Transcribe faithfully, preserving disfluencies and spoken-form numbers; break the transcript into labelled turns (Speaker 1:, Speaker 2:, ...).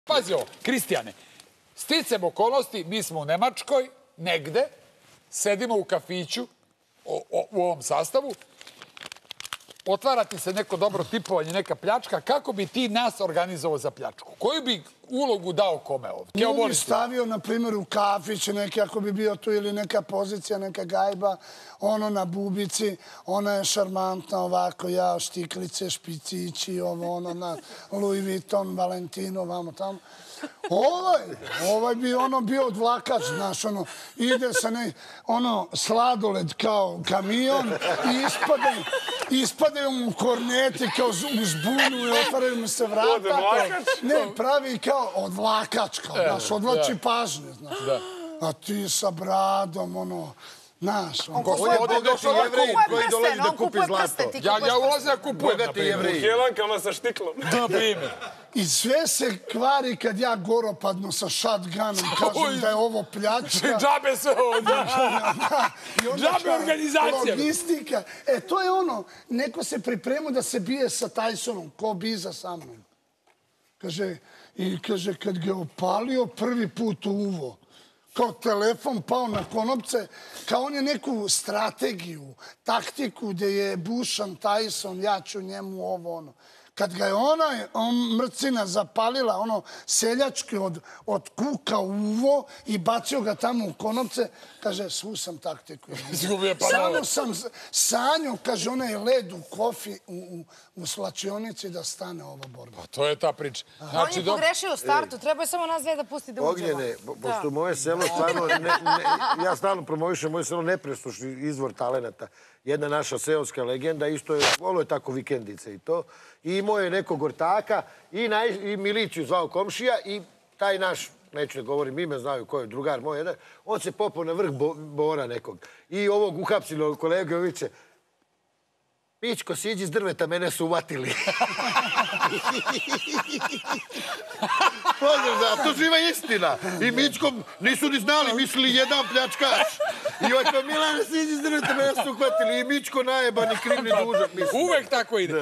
Speaker 1: Pazi ovo, Kristijane, sticam okolnosti, mi smo u Nemačkoj, negde, sedimo u kafiću u ovom sastavu, otvara ti se neko dobro tipovanje, neka pljačka, kako bi ti nas organizovao za pljačku? Koju bi ulogu dao kome ovdje?
Speaker 2: Nju bi stavio, na primjer, u kafić, neki, ako bi bio tu, ili neka pozicija, neka gajba, ono na bubici, ona je šarmantna ovako, ja, štiklice, špicići, ovo, ono, na Louis Vuitton, Valentino, vamo tamo. Ovaj, ovaj bi ono bio odvlakač, znaš, ono, ide sa ne, ono, sladoled kao kamion i ispade, ispade mu korneti kao uz bunu i otvaraju mu se vrata. Ne, pravi kao odvlakač, kao, znaš, odvlači pažnje, znaš. A ti sa bradom, ono, znaš, on
Speaker 3: kupuje prsten, on kupuje prsten.
Speaker 1: Ja ulazim da kupujem, na primjer.
Speaker 4: U hjelankama sa štiklom.
Speaker 1: Na primjer.
Speaker 2: I sve se kvari kad ja goropadno sa shotgunom kažem da je ovo pljačka.
Speaker 1: Džabe sve ovo, da. Džabe organizacija.
Speaker 2: Logistika. E, to je ono, neko se pripremio da se bije sa Tysonom, ko biza sa mnom. Kaže, i kaže, kad ga opalio prvi put u uvo, kao telefon pao na konopce, kao on je neku strategiju, taktiku gde je bušan Tyson, ja ću njemu ovo, ono. Kad ga je ona mrcina zapalila, ono, seljački od kuka u uvo i bacio ga tamo u konopce, kaže, svu sam taktiku. Samo sam sanjao, kaže, onaj led u kofi u slačionici da stane ova borba.
Speaker 1: Pa to je ta priča.
Speaker 3: On je pogrešio u startu, treba je samo nas dve da pusti da uđemo.
Speaker 5: Ognjene, pošto moje selo stvarno, ja stalno promovišem moje selo nepresušni izvor talenata. Jedna naša seoska legenda, isto je, ono je tako vikendice i to. I imao je nekog ortaka i miliciju zvao komšija i taj naš, neću da govorim ime, znaju ko je drugar moj jedan, on se popao na vrh bora nekog. I ovog uhapsilo kolega Joviće, Mićko, siđi iz drveta, mene su uvatili. Pozdrav, to živa istina. I Mićkom nisu ni znali, mislili jedan pljačkaš. I ovaj pa Milane, siđi iz drveta, mene su uhvatili. I Mićko najebani, krivni dužak.
Speaker 1: Uvek tako ide.